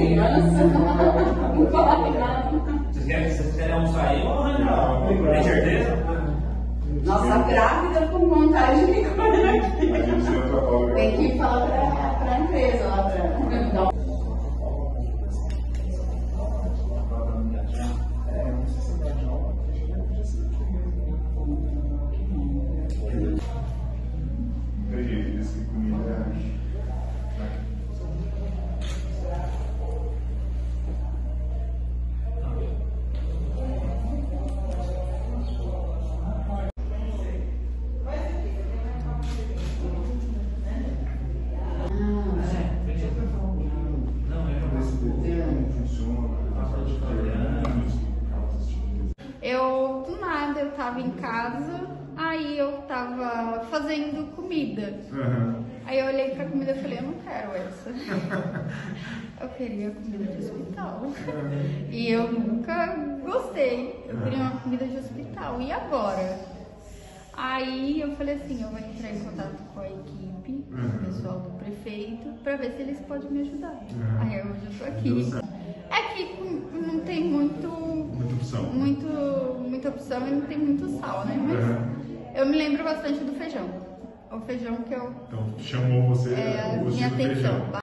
criança. Não fala nada. Vocês querem almoçar aí ou não? Tem certeza? Nossa, grávida com vontade de comer aqui. Tem que falar pra empresa lá pra. Eu, do nada, eu tava em casa, aí eu tava fazendo comida. Aí eu olhei pra comida e falei, eu não quero essa. Eu queria comida de hospital. E eu nunca gostei. Eu queria uma comida de hospital. E agora? Aí eu falei assim, eu vou entrar em contato com a equipe, o pessoal do prefeito, pra ver se eles podem me ajudar. Aí hoje eu tô aqui. É que não tem muita opção e não tem muito sal, né? Mas eu me lembro bastante do feijão. O feijão que eu... Então chamou você minha atenção.